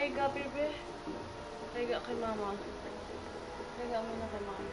Pahiga, bebe. Pahiga kay mama. Pahiga muna kay mama.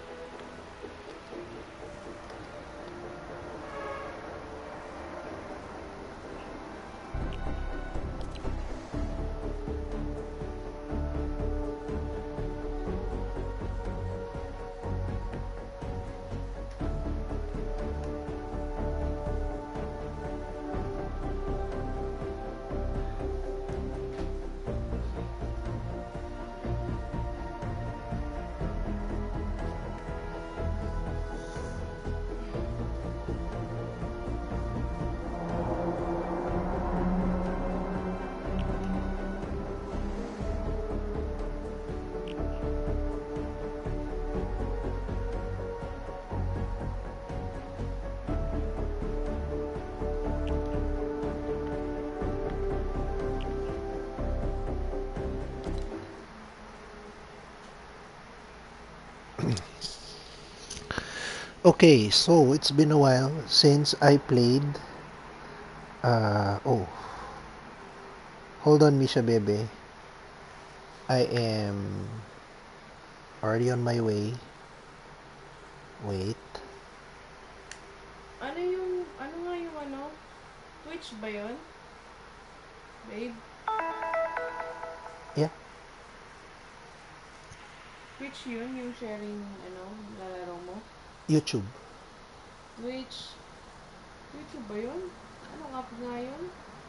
Okay, so it's been a while since I played. Oh, hold on, Misha Bebe. I am already on my way. Wait. Ano nga yung ano? Twitch ba yun? Babe? Yeah. Twitch yun, yung sharing, lalaro mo? YouTube. Twitch? YouTube ba yun? Anong app nga yun?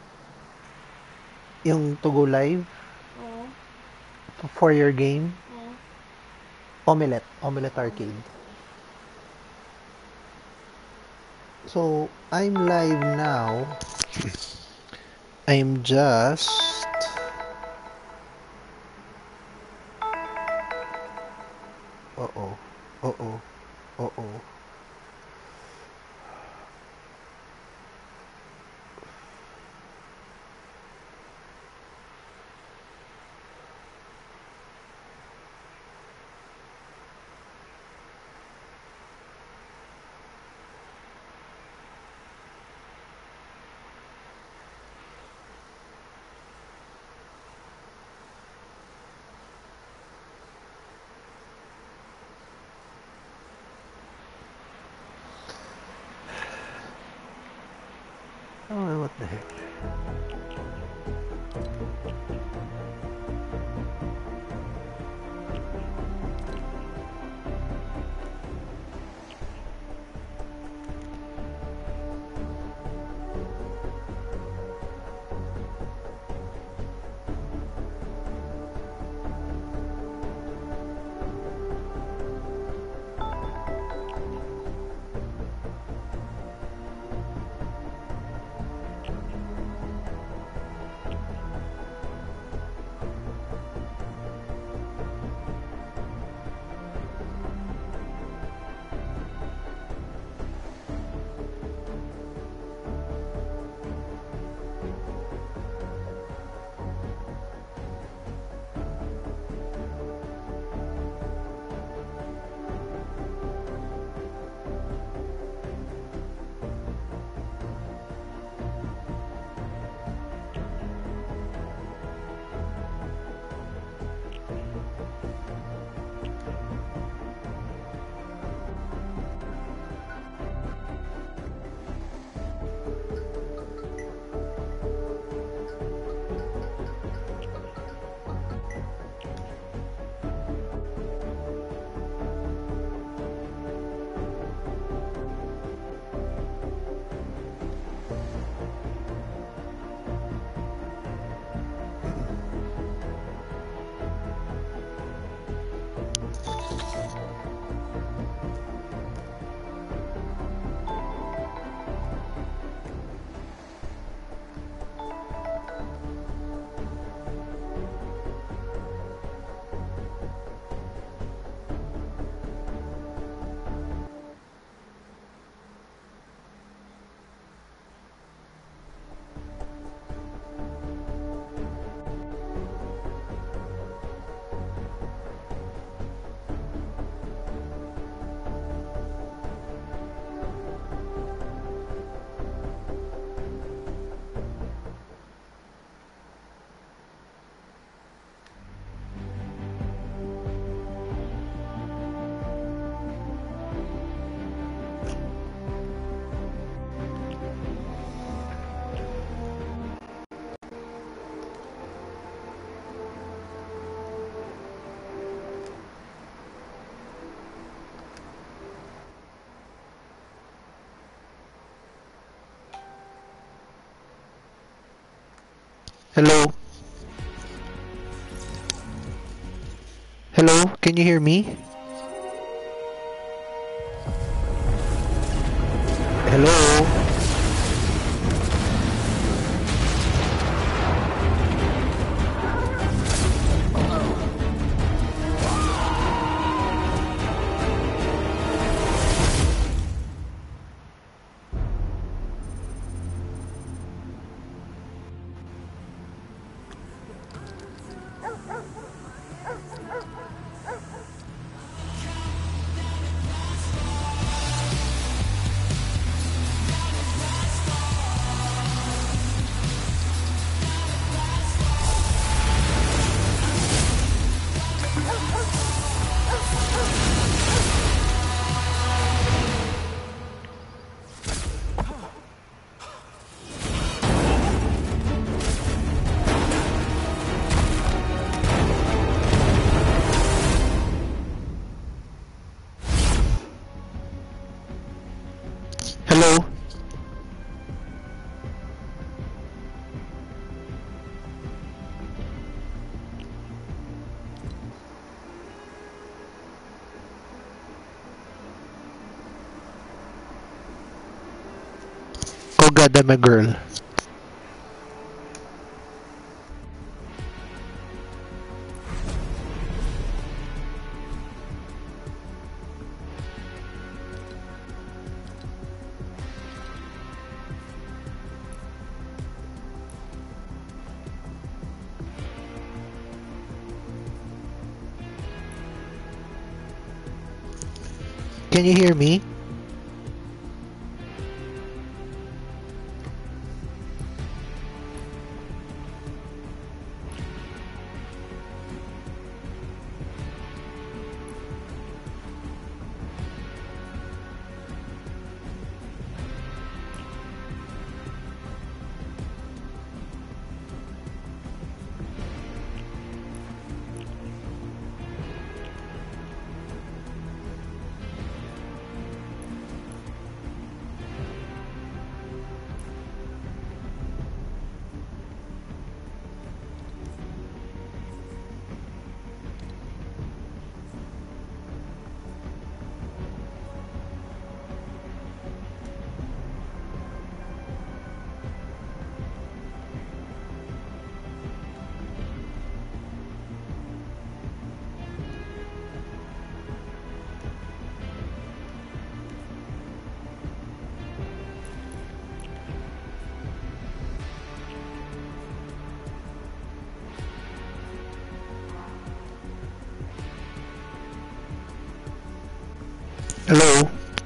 Yung to go live Oo. for your game. Oo. Omelette Arcade. So, I'm live now. I'm just... Uh-oh. Uh-oh. Uh-oh. Hello? Hello? Can you hear me? Hello? Hello? Oh God, I'm a girl. Can you hear me? Hello?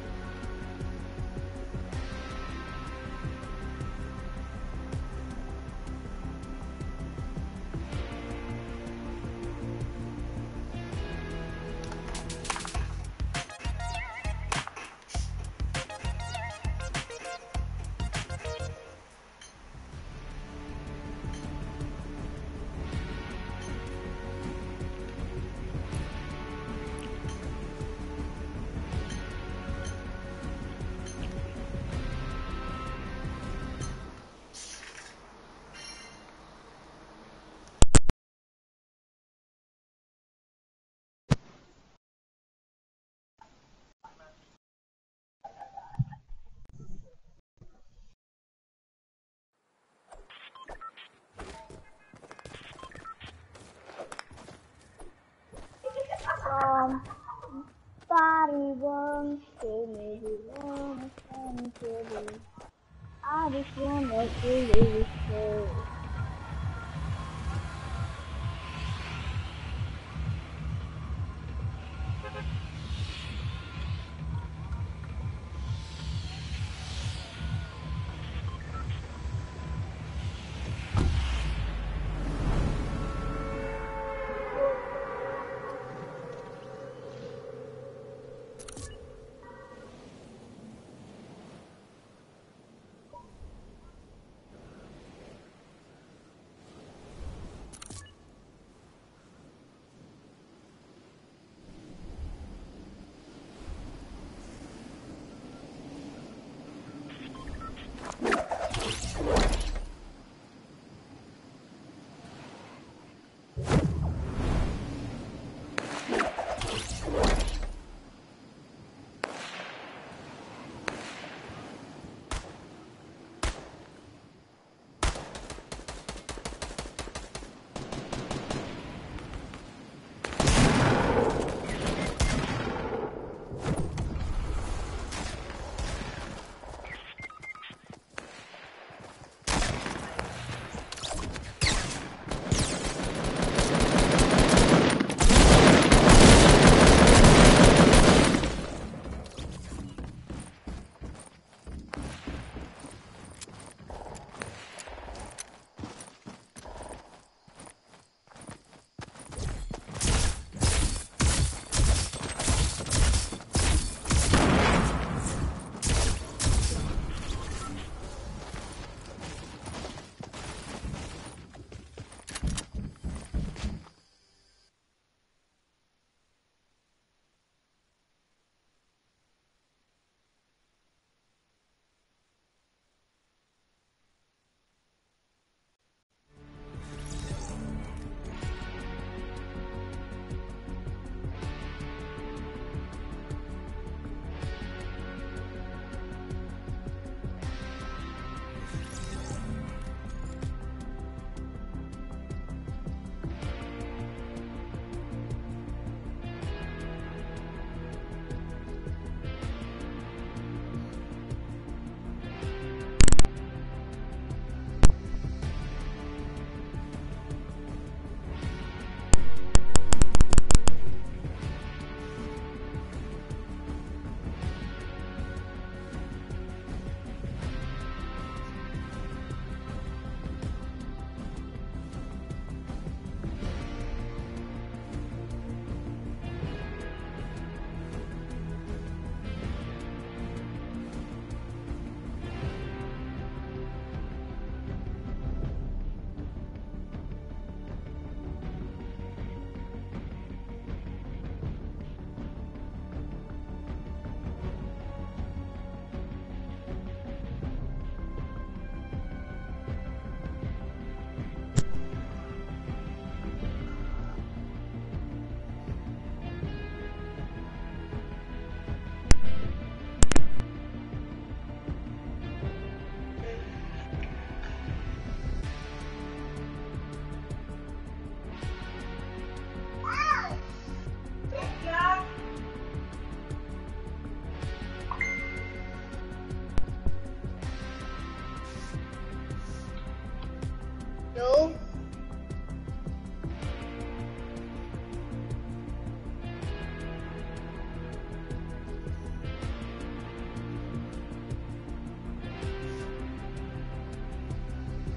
Somebody once told me he wanna come to me. I just wanna hear you say.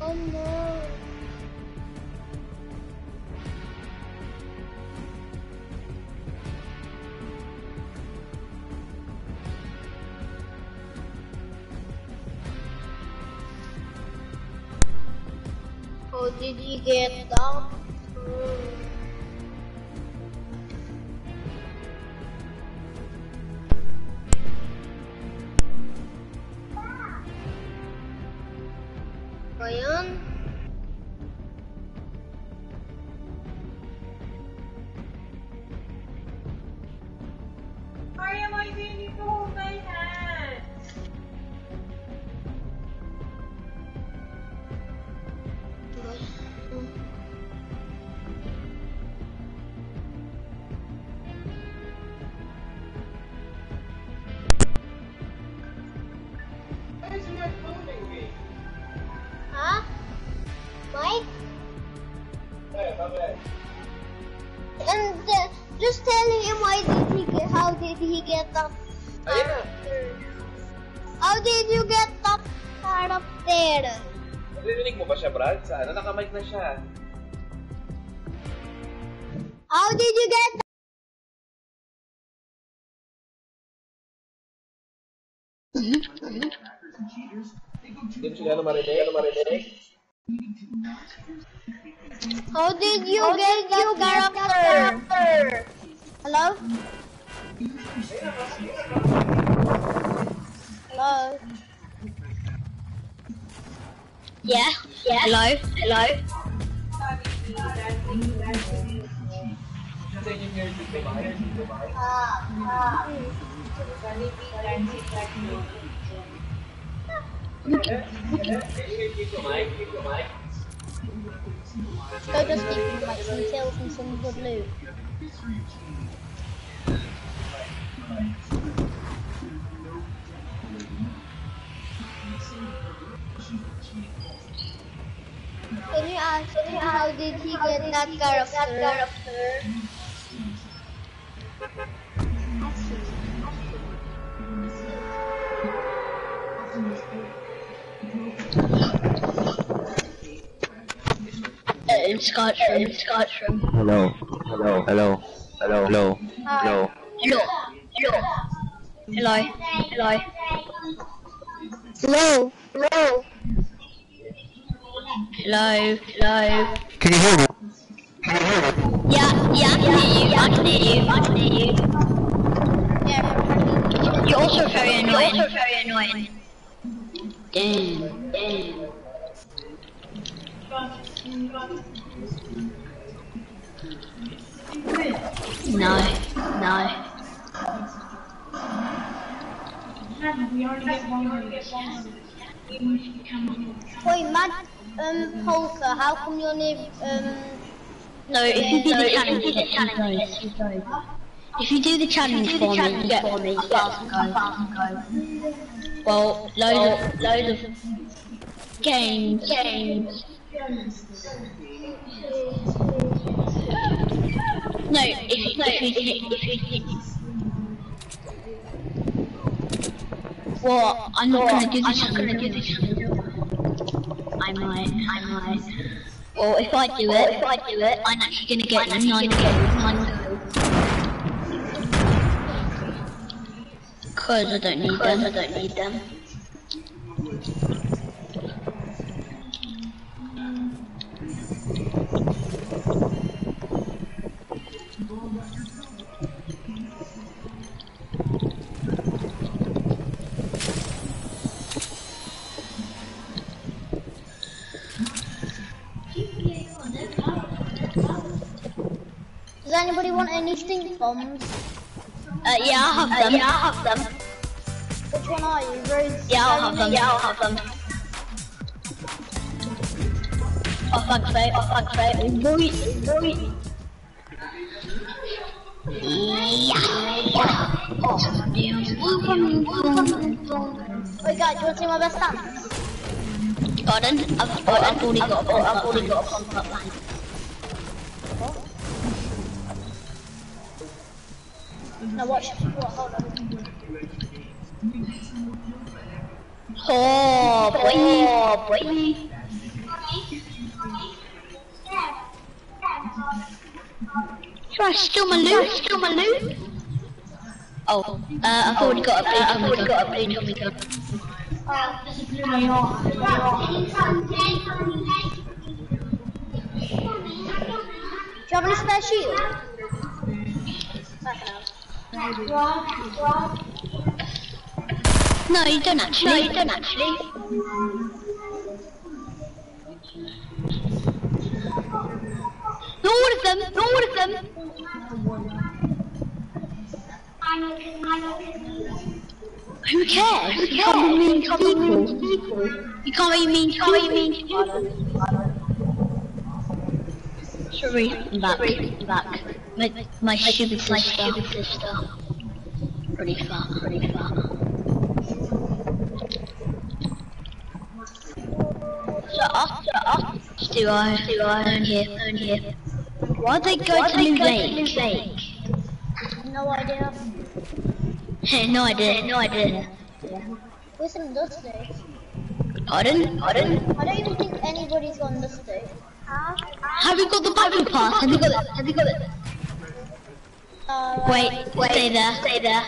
Oh no. How did he get down? Ayan. Why am I need to hold my hands? Why is Mark holding me? Huh? Mike? Hey, okay. And just tell him how did he get up? How did you get up out of there? Narinig mo ba siya, Brad? Sana nakamike na siya. How did you get Hindi mo siya marinig? How did you get that character? Hello? Hello? Yeah? Hello? Hello? Go just keep him like some kills and some good loot. Can you ask him how did he get that character? It's Scott's room. Hello. Hello. Can you hear me? Yeah, I can hear you. Yeah, you're also very annoying. Damn. No. Wait, Mad, Polka, how come your name, No, if you do the challenge, you guys. If you do the challenge for me, you get 1,000 guys. Well, loads of games. No, if you well, I'm not gonna do the challenge. I might. Well, if I do it, I'm actually gonna get 9 because I don't need them. does anybody want any stink bombs? Yeah, I'll have them. Which one are you, Rose? Yeah, I'll have them. Oh, fuck's sake. Boy. Wait, guys, do you want to see my best stats? Pardon? I've already got a pump-up line. No, watch. Hold on. Oh, boy. Try to steal my loot? Oh, I've already got a blue Tommy gun. Do you have any spare shield? No, you don't actually. Not all of them. Who cares? You can't be mean to people. You can't be mean to people. Sorry, I'm back. My stupid sister. Pretty fat. Shut up. Do I? Own here. Why'd they go to New Lake? No idea. No idea. Listen, Dusty. Pardon? I don't even think anybody's gone Dusty. Have you got the battle pass? Have you got it? Wait, stay there.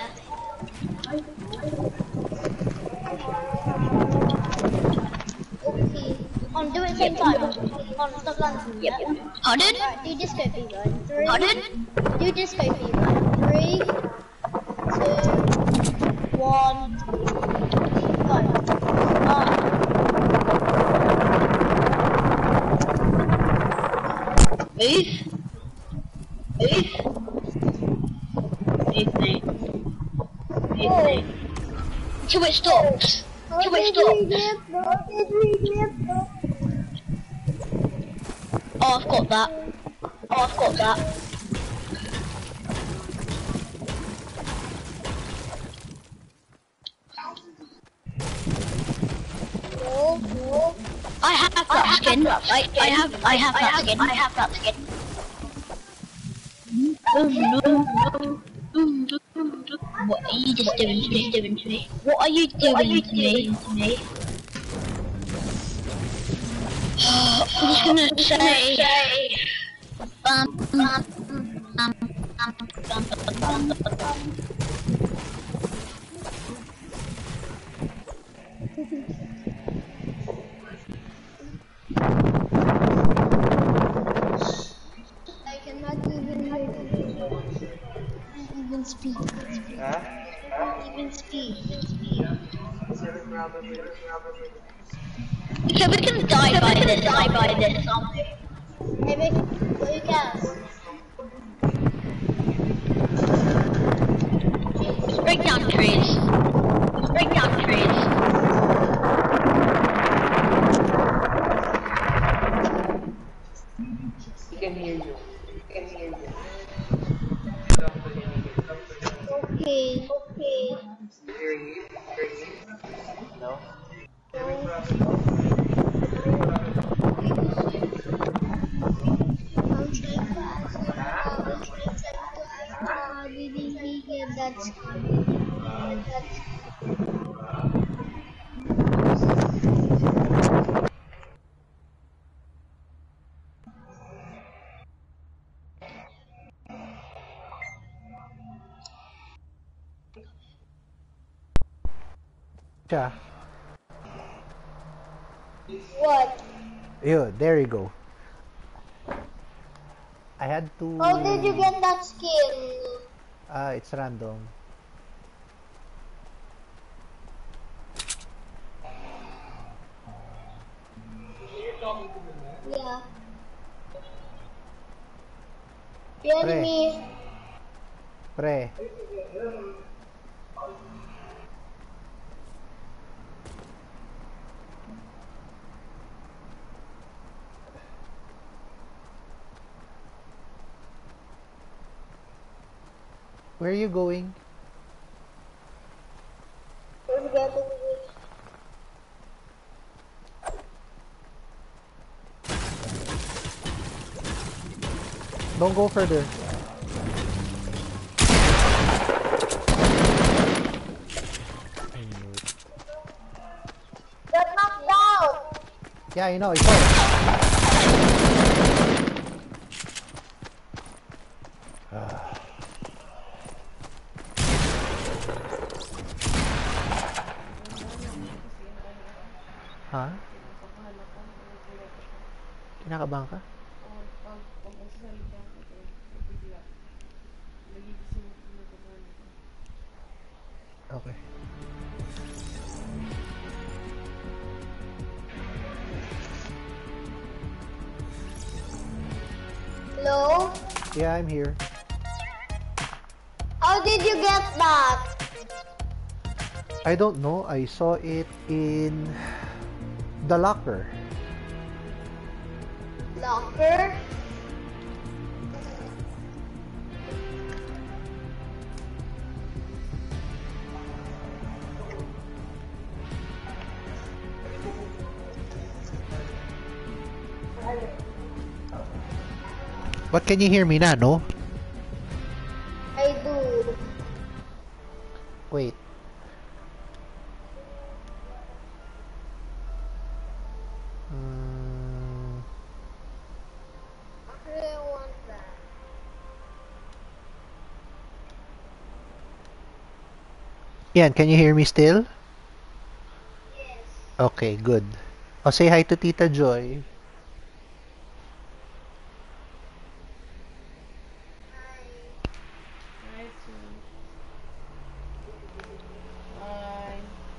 Okay. On, do it same time. On, stop landing. Yep. Pardon? Right, do disco fever. In 3. Pardon? Do disco fever. 3, 2, 1. Go. Move. Till it stops. Oh, I've got that. I have that skin. I have that skin. What are you just doing to me? What are you doing to me? I'm just gonna say. I cannot even speak. Okay, we can die by this, aren't we? Maybe, what you guess? Let's break down trees. We can hear you. Okay. Hearing you? No? I'm trying to ask how did he get that skin? Siya. What? Yun, there you go. I had to... How did you get that skin? It's random. Yeah. The enemy. Pre. Where are you going? Don't go further. Got knocked down. Yeah, I know, I saw it. kinakabahan ka? O, pag magsasalita ako, bigla. Nagigising ako ng kabahan ako. Okay. Hello? Yeah, I'm here. How did you get that? I don't know. I saw it in the locker. Locker? But can you hear me na, no? I do. Wait. I really want that. Yan, can you hear me still? Yes. Okay, good. Oh, say hi to Tita Joy. Hi, sweet. Hi.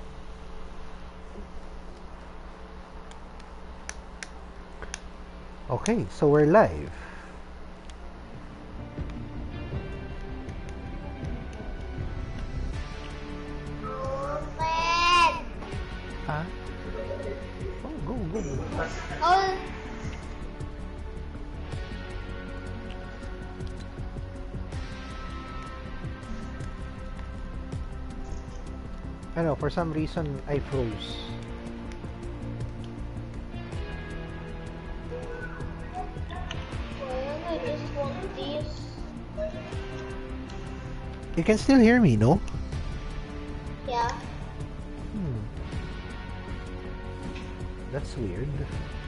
Okay, so we're live. Open. Ah? Oh, go, go. Oh, I know, for some reason, I froze. well, I just want this. You can still hear me, no? Yeah. That's weird.